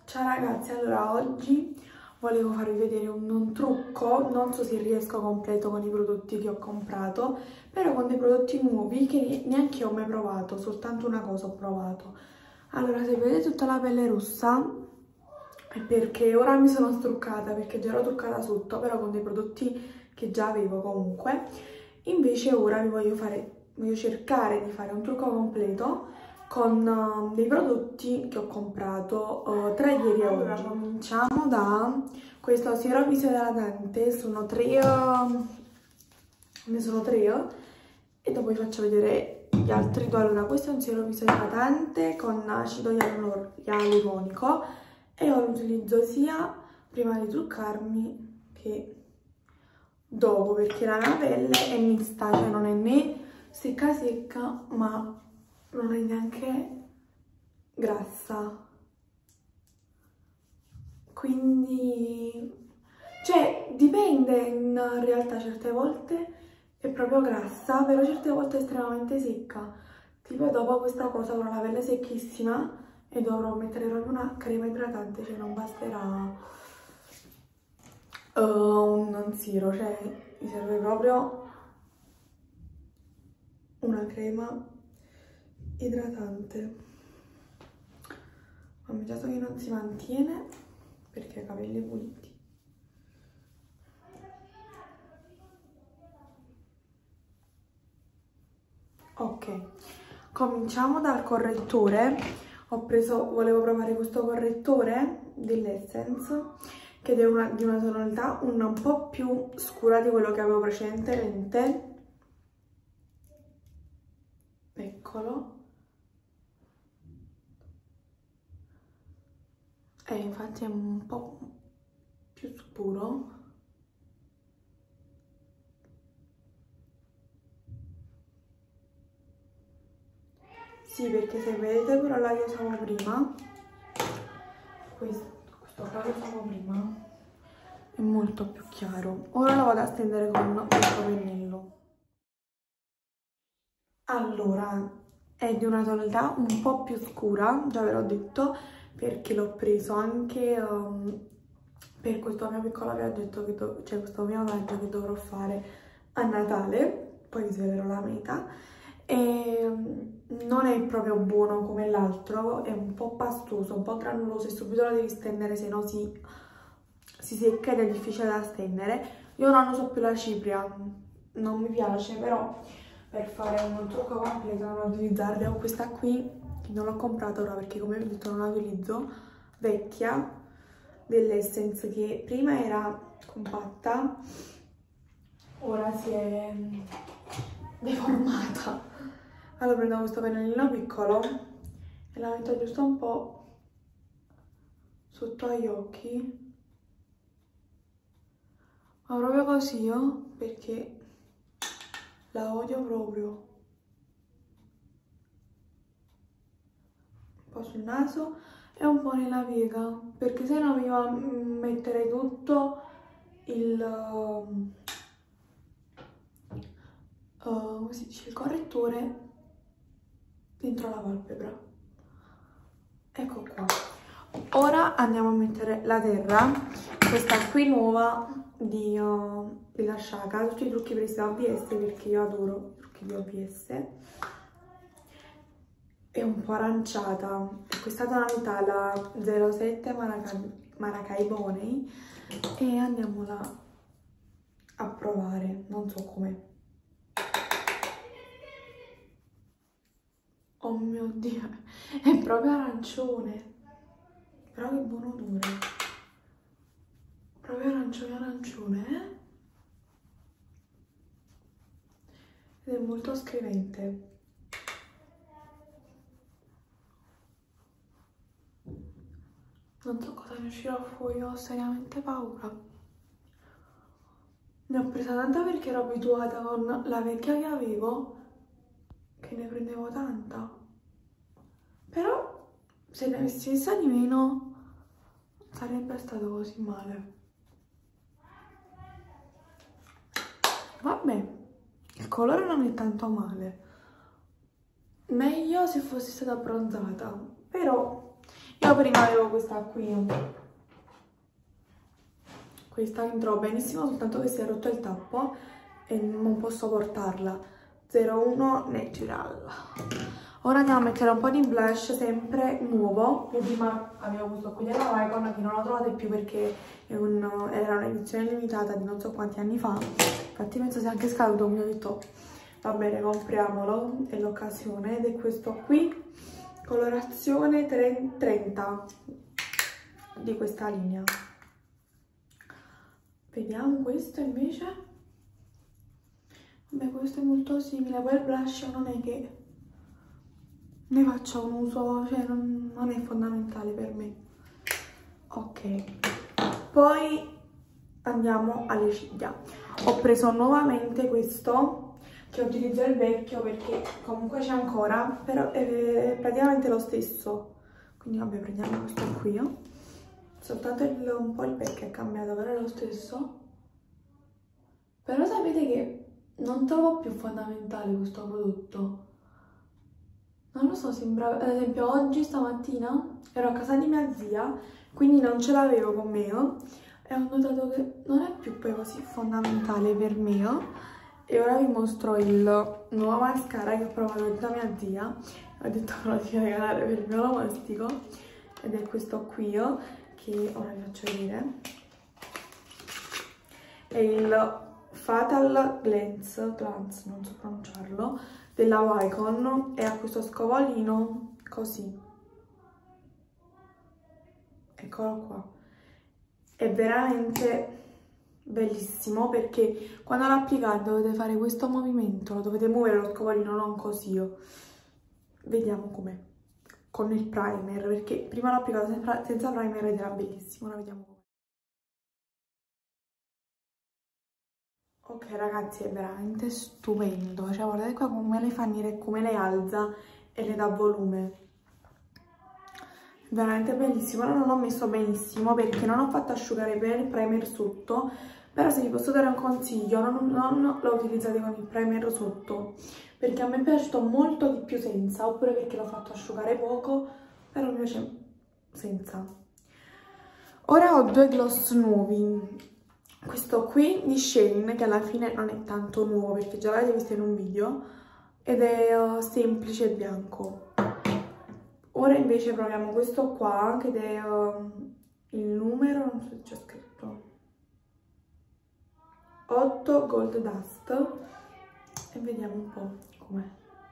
Ciao ragazzi, allora oggi volevo farvi vedere un trucco, non so se riesco completo con i prodotti che ho comprato, però con dei prodotti nuovi che neanche io ho mai provato, soltanto una cosa ho provato. Allora, se vedete tutta la pelle rossa è perché ora mi sono struccata, perché già ero truccata sotto, però con dei prodotti che già avevo comunque. Invece ora voglio cercare di fare un trucco completo con dei prodotti che ho comprato tra ieri e oggi. Allora, cominciamo da questo siero viso idratante, sono tre, ne sono tre e dopo vi faccio vedere gli altri due. Allora, questo è un siero viso idratante con acido ialuronico e io lo utilizzo sia prima di truccarmi che dopo, perché la mia pelle è mista, cioè non è né secca secca ma non è neanche grassa, quindi cioè dipende, in realtà certe volte è proprio grassa, però certe volte è estremamente secca. Tipo dopo questa cosa avrò la pelle secchissima e dovrò mettere proprio una crema idratante, cioè non basterà un siero, cioè mi serve proprio una crema idratante. Ho notato che non si mantiene perché ha i capelli puliti. Ok, cominciamo dal correttore. Volevo provare questo correttore dell'Essence che è di una tonalità un po' più scura di quello che avevo precedentemente. Eccolo. Infatti è un po' più scuro. Sì, perché se vedete quello là che usavo prima, questo qua che usavo prima è molto più chiaro. Ora lo vado a stendere con questo pennello. Allora, è di una tonalità un po' più scura, già ve l'ho detto, perché l'ho preso anche per questo mio piccolo viaggetto, cioè questo mio viaggio che dovrò fare a Natale, poi vi svelerò la meta. E non è proprio buono come l'altro, è un po' pastoso, un po' granuloso e subito lo devi stendere, se no si secca ed è difficile da stendere. Io non uso più la cipria, non mi piace, però per fare un trucco completo non lo utilizzare. Ho questa qui che non l'ho comprata ora perché, come vi ho detto, non la utilizzo, vecchia, dell'Essence, che prima era compatta, ora si è deformata. Allora prendo questo pennellino piccolo e la metto giusto un po' sotto agli occhi, ma proprio così, perché la odio proprio. Un po' sul naso e un po' nella piega, perché se no mi va a mettere tutto come si dice, il correttore dentro la palpebra. Ecco qua. Ora andiamo a mettere la terra, questa qui nuova della Sciaca, tutti i trucchi presi da OVS, perché io adoro i trucchi di OVS. È un po' aranciata, questa tonalità la 07 Maracai Boney, e andiamola a provare, non so com'è. Oh mio Dio, è proprio arancione, però che buon odore, proprio arancione, ed è molto scrivente. Non so cosa ne uscirà fuori, ho seriamente paura. Ne ho presa tanta perché ero abituata con la vecchia che avevo, che ne prendevo tanta. Però se ne avessi messa di meno sarebbe stato così male. Vabbè, il colore non è tanto male. Meglio se fossi stata abbronzata, però Io prima avevo questa qui, questa mi trovo benissimo, soltanto che si è rotto il tappo e non posso portarla. 01 Natural. Ora andiamo a mettere un po' di blush sempre nuovo. Io prima avevo questo qui della Wycon che non lo trovate più perché era un'edizione limitata di non so quanti anni fa. Infatti penso sia anche scaduto, quindi ho detto va bene, compriamolo, è l'occasione. Ed è questo qui, colorazione 30 di questa linea. Vediamo questo invece. Vabbè, questo è molto simile, poi il blush non è che ne faccia un uso, cioè non è fondamentale per me. Ok, poi andiamo alle ciglia. Ho preso nuovamente questo, che utilizzo il vecchio perché comunque c'è ancora, però è praticamente lo stesso. Quindi vabbè, prendiamo questo qui. Soltanto un po' il pack è cambiato, però è lo stesso. Però sapete che non trovo più fondamentale questo prodotto. Non lo so, sembra... Ad esempio oggi, stamattina, ero a casa di mia zia, quindi non ce l'avevo con me. E ho notato che non è più poi così fondamentale per me. E ora vi mostro il nuovo mascara che ho provato da mia zia. Ho detto me lo devo regalare per il mio onomastico. Ed è questo qui, che ora vi faccio vedere. È il Fatal Glance, non so pronunciarlo, della Wycon, e ha questo scovolino così. Eccolo qua. È veramente bellissimo perché quando lo applicate dovete fare questo movimento, dovete muovere lo scovolino, non così. Vediamo com'è con il primer, perché prima l'ho applicato senza primer ed era bellissimo. Ora vediamo com'è. Ok ragazzi, è veramente stupendo, cioè guardate qua come le fa nere, come le alza e le dà volume. Veramente bellissimo. Ora non l'ho messo benissimo perché non ho fatto asciugare bene il primer sotto, però se vi posso dare un consiglio, non lo utilizzate con il primer sotto, perché a me è piaciuto molto di più senza, oppure perché l'ho fatto asciugare poco, però mi piace senza. Ora ho due gloss nuovi. Questo qui di Shane, che alla fine non è tanto nuovo perché già l'avete visto in un video, ed è semplice e bianco. Ora invece proviamo questo qua, che è il numero, non so se c'è scritto, 8 Gold Dust, e vediamo un po' com'è.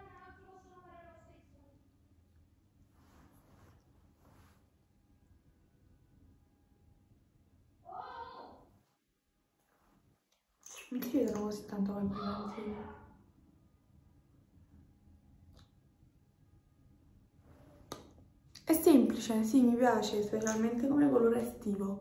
Non si vedono così tanto complimenti. È semplice, sì, mi piace, specialmente come colore estivo.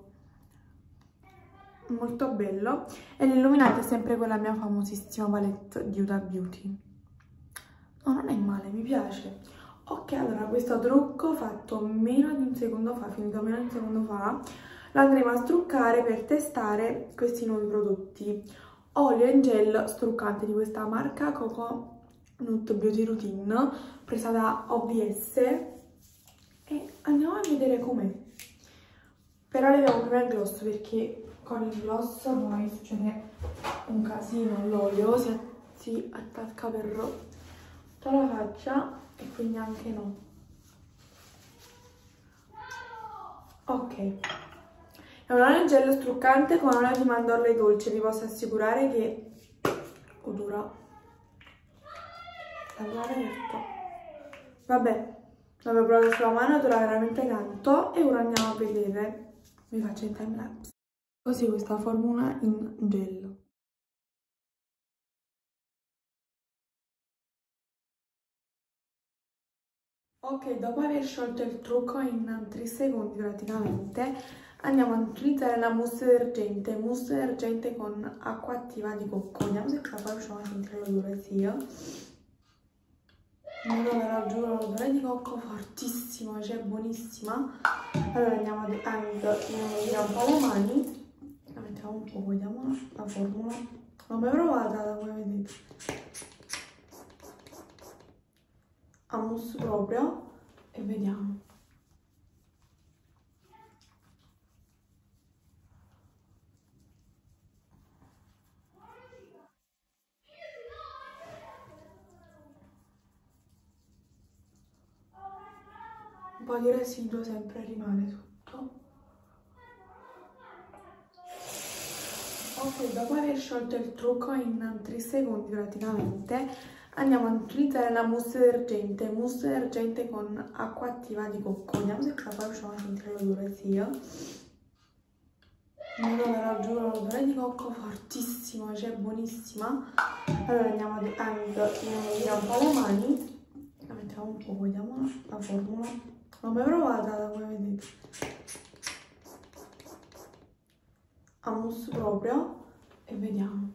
Molto bello. E l'illuminante è sempre quella mia famosissima palette di Huda Beauty. No, non è male, mi piace. Ok, allora questo trucco fatto meno di un secondo fa, finito meno di un secondo fa, lo andremo a struccare per testare questi nuovi prodotti. Olio in gel struccante di questa marca Coco Nude Beauty Routine, presa da OVS, e andiamo a vedere com'è. Però leviamo prima il gloss perché con il gloss poi succede un casino, l'olio si attacca per tutta la faccia e quindi anche no. Ok, è un olio in gel struccante con olio di mandorle dolce, vi posso assicurare che odora all'aperto. Vabbè, l'avevo provato sulla mano, dura veramente tanto, e ora andiamo a vedere, vi faccio in time lapse. Così questa formula in gel. Ok, dopo aver sciolto il trucco in 3 secondi praticamente, andiamo ad utilizzare la mousse detergente con acqua attiva di cocco. Vediamo se qua poi riusciamo a sentire l'odore, sì. Allora, giuro, l'odore di cocco fortissimo, cioè buonissima. Allora andiamo a mettere un po' le mani, la mettiamo un po', vediamo la formula. L'ho mai provata, come vedete. A mousse proprio, e vediamo. po' di residuo sempre rimane tutto. Ok, dopo aver sciolto il trucco in 3 secondi praticamente, andiamo ad utilizzare la mousse detergente con acqua attiva di cocco. Vediamo se qua poi riusciamo a sentire l'odore sia. Allora, giuro, l'odore di cocco fortissimo, cioè buonissima. Allora andiamo ad inumidire un po' le mani, la mettiamo un po', vediamo la formula. L'ho mai provata, come vedete. A mousse proprio, e vediamo.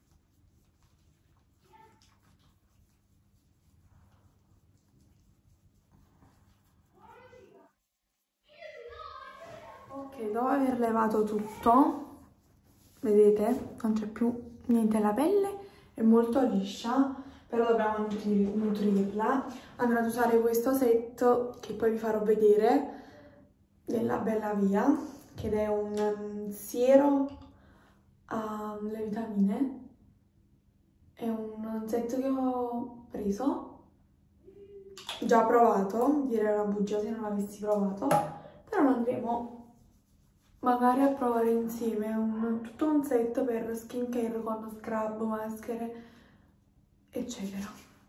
Ok, dopo aver levato tutto, vedete, non c'è più niente alla pelle, è molto liscia, però dobbiamo nutrirla. Andrò ad usare questo set che poi vi farò vedere, della Bella Via, che è un siero alle vitamine. È un set che ho preso, già provato, direi una bugia se non l'avessi provato, però lo andremo magari a provare insieme. Tutto un set per skincare con scrub, maschere, eccetera.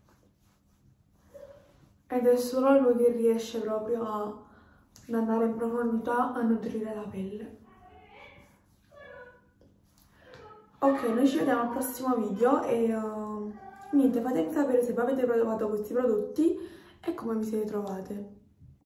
Ed è solo lui che riesce proprio ad andare in profondità a nutrire la pelle. Ok, noi ci vediamo al prossimo video e niente, fatemi sapere se voi avete provato questi prodotti e come vi siete trovate.